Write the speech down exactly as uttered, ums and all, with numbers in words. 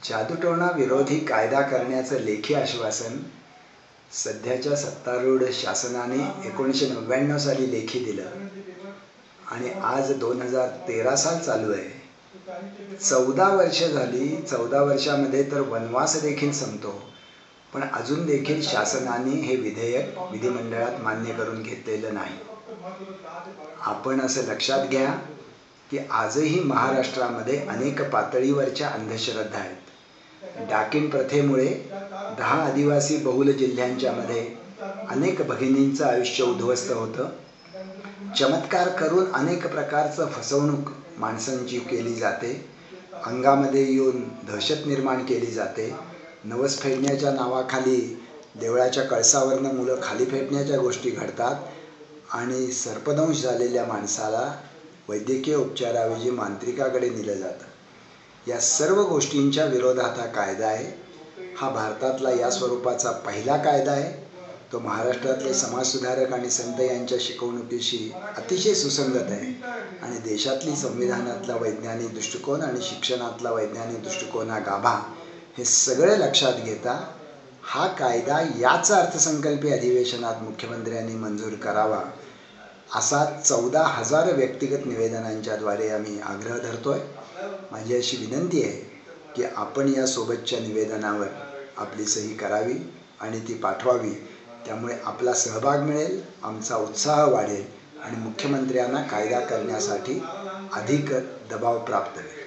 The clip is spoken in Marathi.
जादूटोणा विरोधी कायदा करण्याचं लेखी आश्वासन सध्याच्या सत्तारूढ शासनाने एकोणीसशे नव्याण्णव साली लेखी दिलं आणि आज दोन हजार तेरा साल चालू आहे। चौदा वर्ष झाली। चौदा वर्षामध्ये तर वनवास देखील संपतो, पण अजून देखील शासनाने हे विधेयक विधिमंडळात मान्य करून घेतलेलं नाही। आपण असं लक्षात घ्या की आजही महाराष्ट्रामध्ये अनेक पातळीवरच्या अंधश्रद्धा आहेत। डाकिन प्रथेमुळे दहा आदिवासी बहुल जिल्ह्यांच्या मध्ये अनेक भगिनींचं आयुष्य उद्ध्वस्त होतं। चमत्कार करून अनेक प्रकारचं फसवणूक माणसांची केली जाते। अंगामध्ये येऊन दहशत निर्माण केली जाते। नवस फेडण्याच्या नावाखाली देवळाच्या कळसावरनं मुलं खाली फेडण्याच्या गोष्टी घडतात आणि सर्पदंश झालेल्या माणसाला वैद्यकीय उपचाराऐवजी मांत्रिकाकडे नेलं जातं। या सर्व गोष्टींच्या विरोधात हा कायदा आहे। हा भारतातला या स्वरूपाचा पहिला कायदा आहे। तो महाराष्ट्रातले समाजसुधारक आणि संत यांच्या शिकवणुकीशी अतिशय सुसंगत आहे आणि देशातली संविधानातला वैज्ञानिक दृष्टिकोन आणि शिक्षणातला वैज्ञानिक दृष्टिकोन हा गाभा हे सगळे लक्षात घेता हा कायदा याच अर्थसंकल्पीय अधिवेशनात मुख्यमंत्र्यांनी मंजूर करावा असा चौदा हजार व्यक्तिगत निवेदनांच्या द्वारे आम्ही आग्रह धरतोय। माझी अशी विनंती आहे की आपण या सोबतच्या निवेदनावर आपली सही करावी आणि ती पाठवावी। त्यामुळे आपला सहभाग मिळेल, आमचा उत्साह वाढेल आणि मुख्यमंत्र्यांना कायदा करण्यासाठी अधिक दबाव प्राप्त होईल।